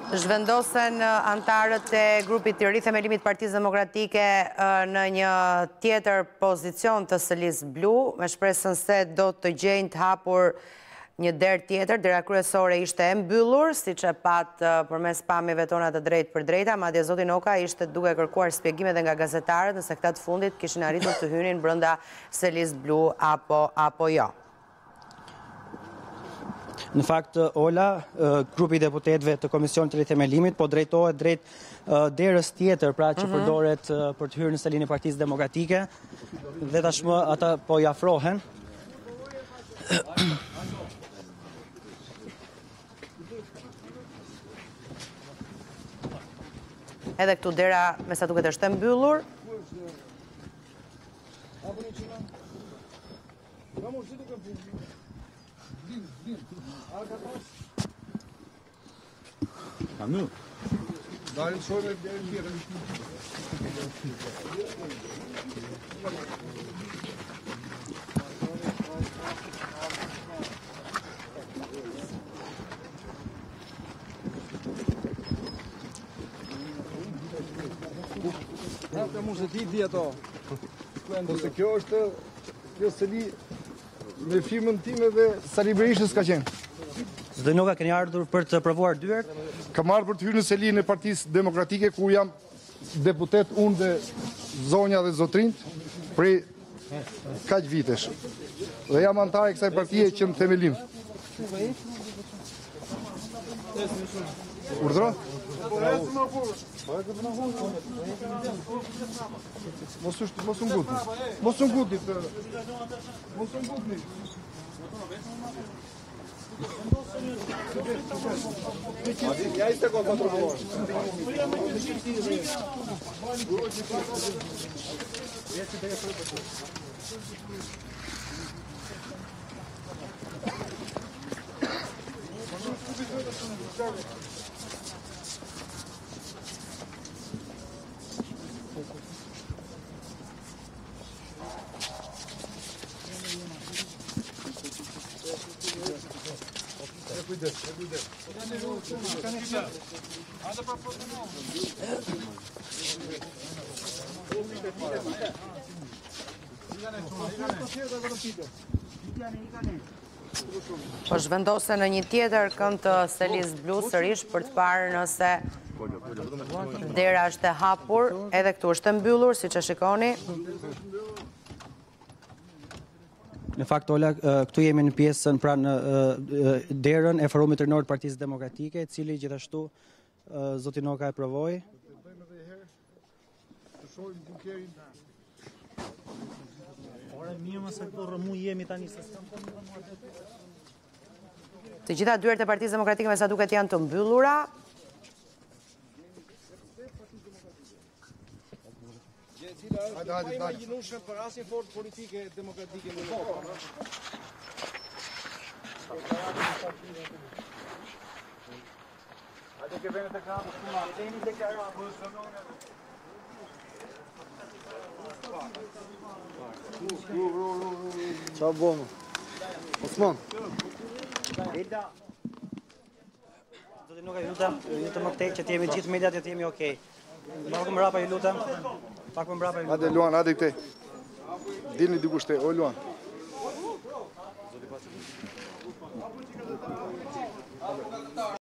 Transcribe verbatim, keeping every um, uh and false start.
Zhvendosen antarët e grupit të ri themelimit Partisë Demokratike në një tjetër pozicion të S L I-s blu, me shpresën se do të gjejnë të hapur një derë tjetër. Dera kryesore ishte e mbyllur, siç e pat përmes pamjeve tona të drejtë për drejta, madje zoti Noka ishte duke kërkuar shpjegime edhe nga gazetarët nëse këta të fundit kishin arritur të hynin brenda S L I-s blu apo apo jo. Në fakt, Ola, grupi deputetëve të Komisionit të Rithemelimit po drejtohet drejt derës tjetër, pra që përdoret për të hyrë në salin e Partisë Demokratike, dhe tashmë ata po i afrohen. Edhe këtu dera me sa duket është e mbyllur. Anu. Dalin shojnë e bjerën tjera. Ate mu se ti di ato. Ose kjo është, kjo se li me firmën time dhe Sali Berishës ka qenë. Zoti Noka, keni ardhur për të provuar dyert? Kam ardhur për të hyrë në selin e Partisë Demokratike, ku jam deputet unë dhe zonja dhe zotrinjt prej kaq vitesh. Dhe jam antar e kësaj partije që në themelim. Urdhro? Mos u mos u ngutni. Mos u ngutni. Mos u ngutni. Ja ishte ko kontroluar. Kujdes, kujdes. Po zhvendose në një tjetër kënd të S L I-s blu sërish për të parë nëse dera është e hapur, edhe këtu është e mbyllur, siç e shikoni. Në fakt, Ola, këtu jemi në pjesën, pra në derën e forumit të rinor të Partisë Demokratike, i cili gjithashtu zoti Noka e provoi. Ore mirë më se këto rëmu jemi tani se s'kam. Të gjitha dyert e Partisë Demokratike me sa duket janë të mbyllura. Hajde, hajde, hajde. Imaginueshëm për asnjë forcë politike demokratike në botë. Hajde ke vene të kramë, shumë ateni të kramë. Qa bonë? Osman. Elda. Zoti Noka, ju lutem, ju të më kthej që të jemi gjithë mediat, të jemi okay. Pak më mbrapa, ju lutem. Pak më mbrapa, ju lutem. Hajde Luan, hajde këtej. Dilni dikush te, o Luan.